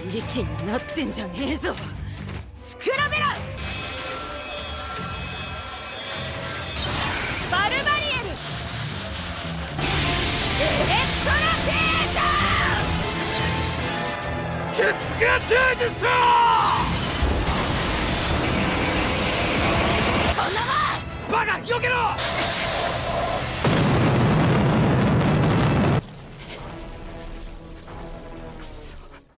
息になってんじゃねえぞスクラベラ。バルバリエルエレクトラテーザー。ケツが充実した。こんなもんバカ避けろ。